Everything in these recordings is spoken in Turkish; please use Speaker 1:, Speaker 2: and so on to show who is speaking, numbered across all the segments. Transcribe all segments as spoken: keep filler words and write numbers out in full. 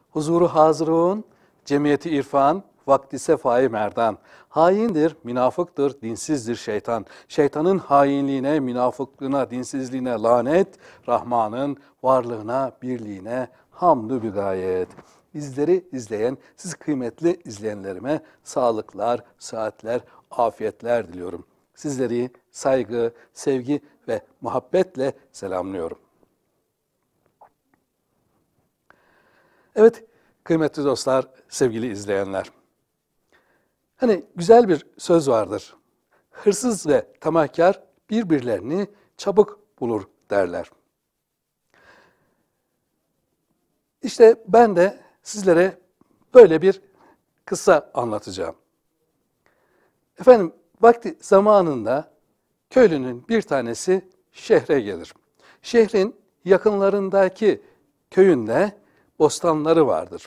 Speaker 1: Huzuru hazırun, cemiyeti irfan, vakti sefai merdan. Haindir, münafıktır, dinsizdir şeytan. Şeytanın hainliğine, münafıklığına, dinsizliğine lanet, Rahman'ın varlığına, birliğine hamdü bir gayet. Bizleri izleyen, siz kıymetli izleyenlerime sağlıklar, saatler, afiyetler diliyorum. Sizleri saygı, sevgi ve muhabbetle selamlıyorum. Evet, kıymetli dostlar, sevgili izleyenler. Hani güzel bir söz vardır. Hırsız ve tamahkar birbirlerini çabuk bulur derler. İşte ben de sizlere böyle bir kıssa anlatacağım. Efendim, vakti zamanında köylünün bir tanesi şehre gelir. Şehrin yakınlarındaki köyünde bostanları vardır.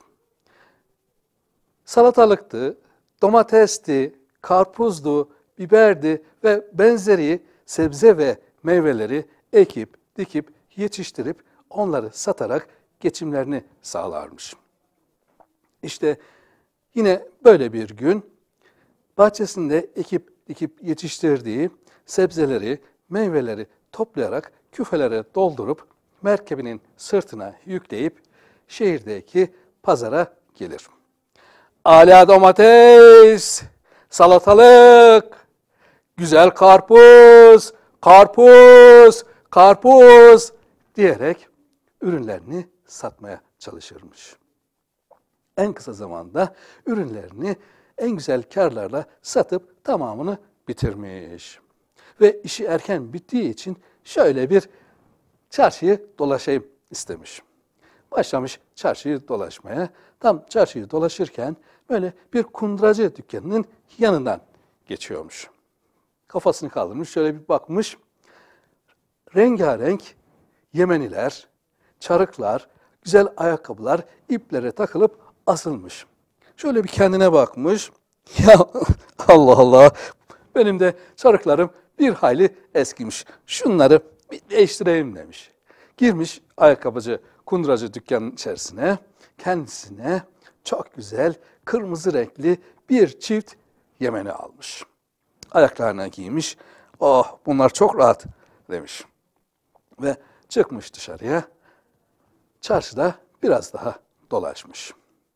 Speaker 1: Salatalıktı, domatesti, karpuzdu, biberdi ve benzeri sebze ve meyveleri ekip, dikip, yetiştirip onları satarak geçimlerini sağlarmış. İşte yine böyle bir gün bahçesinde ekip, dikip yetiştirdiği sebzeleri, meyveleri toplayarak küfelere doldurup merkebinin sırtına yükleyip şehirdeki pazara gelir. Ala domates, salatalık, güzel karpuz, karpuz, karpuz diyerek ürünlerini satmaya çalışırmış. En kısa zamanda ürünlerini en güzel karlarla satıp tamamını bitirmiş. Ve işi erken bittiği için şöyle bir çarşıyı dolaşayım istemiş. Başlamış çarşıyı dolaşmaya. Tam çarşıyı dolaşırken böyle bir kunduracı dükkanının yanından geçiyormuş. Kafasını kaldırmış, şöyle bir bakmış. Rengarenk Yemeniler, çarıklar, güzel ayakkabılar iplere takılıp asılmış. Şöyle bir kendine bakmış. Ya Allah Allah, benim de çarıklarım bir hayli eskimiş. Şunları bir değiştireyim demiş. Girmiş ayakkabıcı, kunduracı dükkanın içerisine, kendisine çok güzel kırmızı renkli bir çift Yemeni almış. Ayaklarına giymiş. Oh, bunlar çok rahat demiş. Ve çıkmış dışarıya. Çarşıda biraz daha dolaşmış.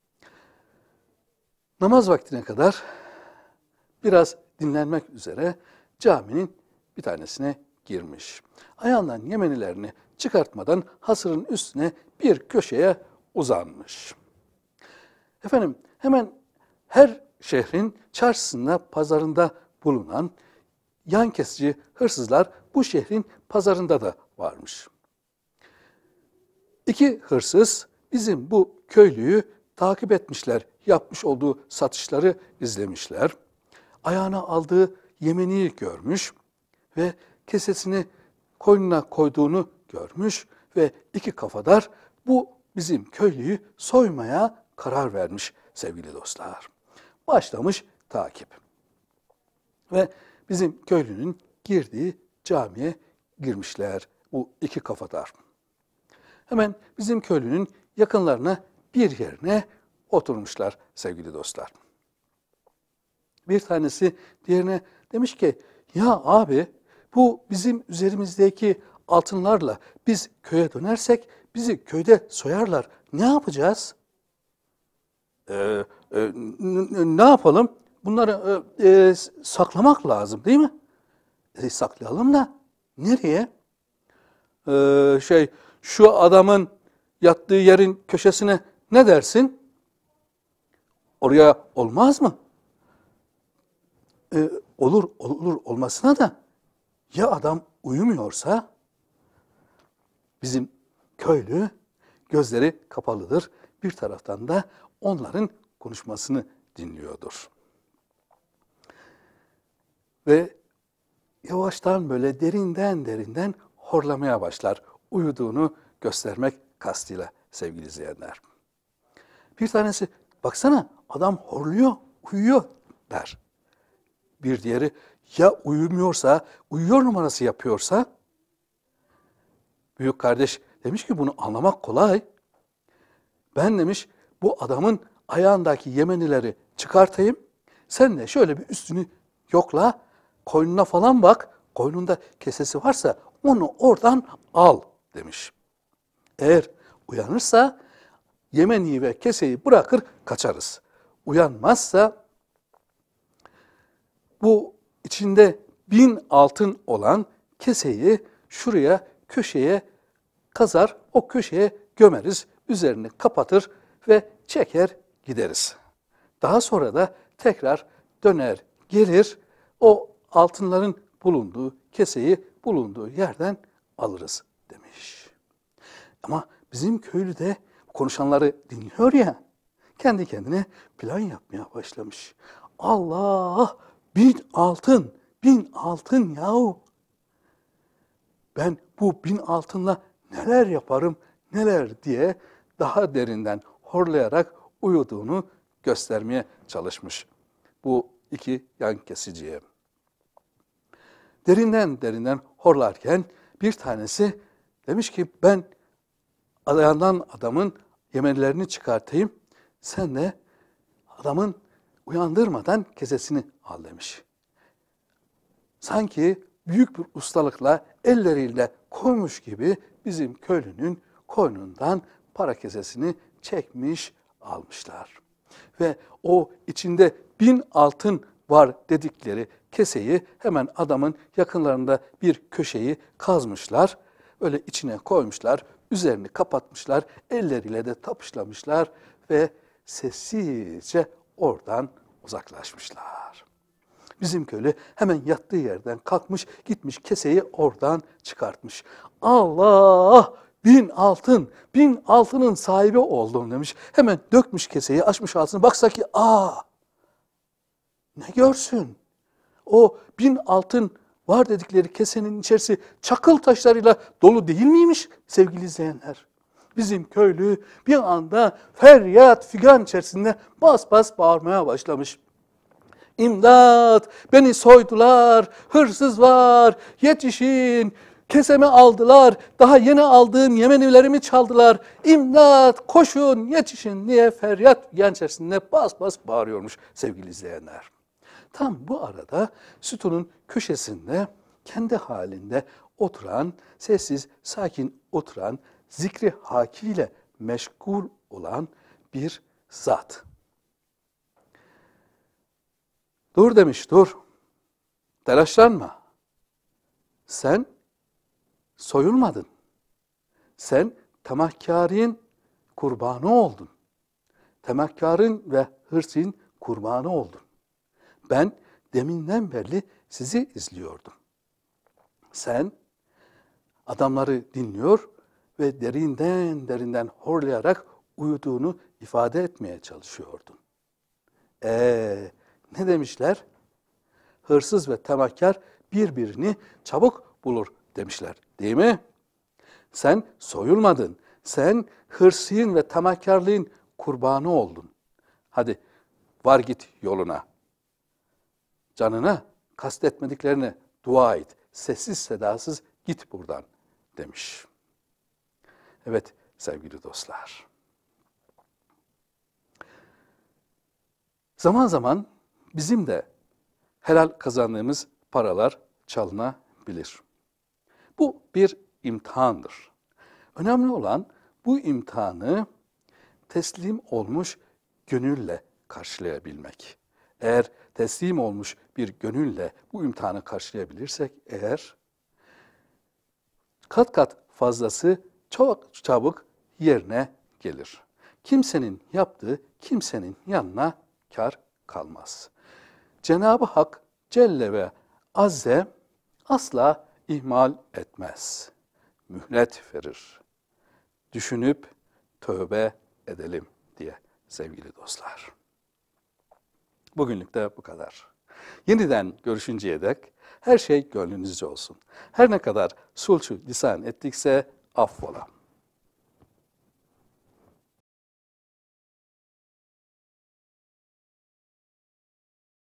Speaker 1: Namaz vaktine kadar biraz dinlenmek üzere caminin bir tanesine girmiş. Ayağından Yemenilerini çıkartmadan hasırın üstüne bir köşeye uzanmış. Efendim, hemen her şehrin çarşısında, pazarında bulunan yan kesici hırsızlar bu şehrin pazarında da varmış. İki hırsız bizim bu köylüyü takip etmişler, yapmış olduğu satışları izlemişler. Ayağına aldığı Yemeni'yi görmüş ve kesesini koynuna koyduğunu görmüş ve iki kafadar bu bizim köylüyü soymaya karar vermiş sevgili dostlar. Başlamış takip. Ve bizim köylünün girdiği camiye girmişler bu iki kafadar. Hemen bizim köylünün yakınlarına bir yerine oturmuşlar sevgili dostlar. Bir tanesi diğerine demiş ki, ya abi bu bizim üzerimizdeki altınlarla biz köye dönersek bizi köyde soyarlar. Ne yapacağız? Ee, e, ne yapalım? Bunları e, e, saklamak lazım değil mi? E, saklayalım da nereye? Ee, şey şu adamın yattığı yerin köşesine ne dersin? Oraya olmaz mı? Ee, olur, olur olmasına da ya adam uyumuyorsa? Bizim köylü gözleri kapalıdır. Bir taraftan da onların konuşmasını dinliyordur. Ve yavaştan böyle derinden derinden horlamaya başlar. Uyuduğunu göstermek kastıyla sevgili izleyenler. Bir tanesi baksana adam horluyor, uyuyor der. Bir diğeri ya uyumuyorsa, uyuyor numarası yapıyorsa? Büyük kardeş demiş ki bunu anlamak kolay. Ben demiş bu adamın ayağındaki Yemenileri çıkartayım. Sen de şöyle bir üstünü yokla, koynuna falan bak. Koynunda kesesi varsa onu oradan al demiş. Eğer uyanırsa Yemeni ve keseyi bırakır kaçarız. Uyanmazsa bu içinde bin altın olan keseyi şuraya köşeye kazar, o köşeye gömeriz, üzerini kapatır ve çeker gideriz. Daha sonra da tekrar döner gelir, o altınların bulunduğu keseyi bulunduğu yerden alırız demiş. Ama bizim köylü de konuşanları dinliyor ya, kendi kendine plan yapmaya başlamış. Allah, bin altın, bin altın yahu. Ben bu bin altınla neler yaparım, neler diye daha derinden horlayarak uyuduğunu göstermeye çalışmış bu iki yan kesiciye. Derinden derinden horlarken bir tanesi demiş ki ben ayağından adamın Yemenilerini çıkartayım, sen de adamın uyandırmadan kesesini al demiş. Sanki büyük bir ustalıkla elleriyle koymuş gibi bizim köylünün koynundan para kesesini çekmiş almışlar. Ve o içinde bin altın var dedikleri keseyi hemen adamın yakınlarında bir köşeyi kazmışlar. Öyle içine koymuşlar, üzerini kapatmışlar, elleriyle de tapışlamışlar ve sessizce oradan uzaklaşmışlar. Bizim köylü hemen yattığı yerden kalkmış, gitmiş keseyi oradan çıkartmış. Allah! Bin altın, bin altının sahibi oldum demiş. Hemen dökmüş keseyi, açmış ağzını. Baksa ki, aa! Ne görsün? O bin altın var dedikleri kesenin içerisi çakıl taşlarıyla dolu değil miymiş sevgili izleyenler? Bizim köylü bir anda feryat figan içerisinde bas bas bağırmaya başlamış. İmdat! Beni soydular, hırsız var, yetişin, kesemi aldılar, daha yeni aldığım Yemenilerimi çaldılar, İmdat, koşun, yetişin diye feryat figan içerisinde bas bas bağırıyormuş sevgili izleyenler. Tam bu arada sütunun köşesinde kendi halinde oturan, sessiz, sakin oturan, zikri hakiyle meşgul olan bir zat. Dur demiş, dur. Telaşlanma. Sen soyulmadın. Sen tamahkârin kurbanı oldun. Tamahkârin ve hırsın kurbanı oldun. Ben deminden beri sizi izliyordum. Sen adamları dinliyor ve derinden derinden horlayarak uyuduğunu ifade etmeye çalışıyordun. Eee ne demişler? Hırsız ve tamahkar birbirini çabuk bulur demişler. Değil mi? Sen soyulmadın. Sen hırsın ve tamahkarlığın kurbanı oldun. Hadi var git yoluna. Canına kastetmediklerine dua et. Sessiz sedasız git buradan demiş. Evet sevgili dostlar. Zaman zaman bizim de helal kazandığımız paralar çalınabilir. Bu bir imtihandır. Önemli olan bu imtihanı teslim olmuş gönülle karşılayabilmek. Eğer teslim olmuş bir gönülle bu imtihanı karşılayabilirsek eğer kat kat fazlası çok çabuk yerine gelir. Kimsenin yaptığı kimsenin yanına kar kalmaz. Cenab-ı Hak Celle ve Azze asla ihmal etmez. Mühlet verir. Düşünüp tövbe edelim diye sevgili dostlar. Bugünlük de bu kadar. Yeniden görüşünceye dek her şey gönlünüzce olsun. Her ne kadar sulçu lisan ettikse affola.